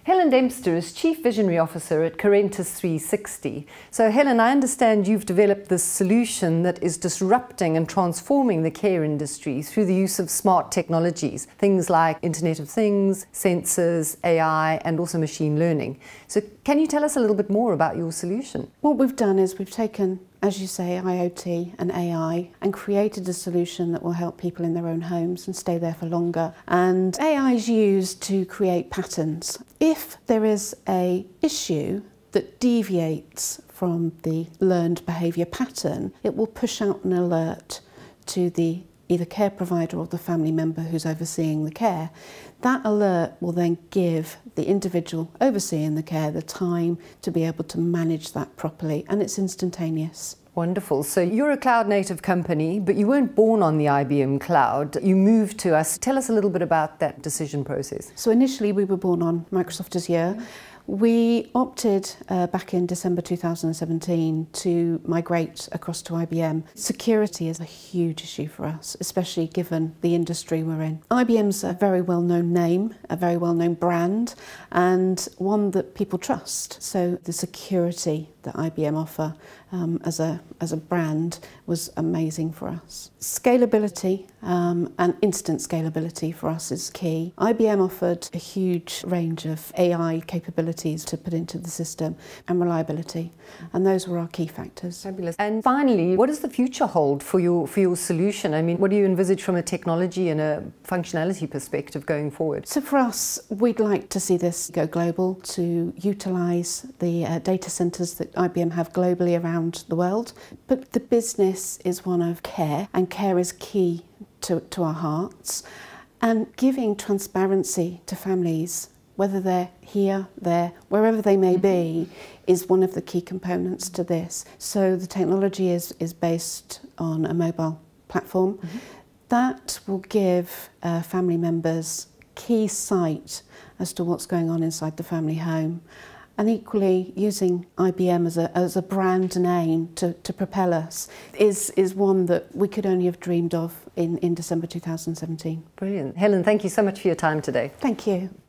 Helen Dempster is Chief Visionary Officer at Karantis360. So Helen, I understand you've developed this solution that is disrupting and transforming the care industry through the use of smart technologies, things like Internet of Things, sensors, AI, and also machine learning. So can you tell us a little bit more about your solution? What we've done is we've taken, as you say, IoT and AI and created a solution that will help people in their own homes and stay there for longer. And AI is used to create patterns. If there is an issue that deviates from the learned behaviour pattern, it will push out an alert to the either care provider or the family member who's overseeing the care. That alert will then give the individual overseeing the care the time to be able to manage that properly, and it's instantaneous. Wonderful. So you're a cloud-native company, but you weren't born on the IBM Cloud. You moved to us. Tell us a little bit about that decision process. So initially we were born on Microsoft Azure. We opted back in December 2017 to migrate across to IBM. Security is a huge issue for us, especially given the industry we're in. IBM's a very well-known name, a very well-known brand, and one that people trust. So the security that IBM offer as a brand was amazing for us. Scalability and instant scalability for us is key. IBM offered a huge range of AI capabilities to put into the system, and reliability, and those were our key factors. Fabulous. And finally, what does the future hold for your solution? I mean, what do you envisage from a technology and a functionality perspective going forward? So for us, we'd like to see this go global, to utilise the data centres that IBM have globally around the world. But the business is one of care, and care is key to our hearts. And giving transparency to families, whether they're here, there, wherever they may be, is one of the key components to this. So the technology is based on a mobile platform. That will give family members key sight as to what's going on inside the family home. And equally, using IBM as a brand name to propel us is one that we could only have dreamed of in December 2017. Brilliant. Helen, thank you so much for your time today. Thank you.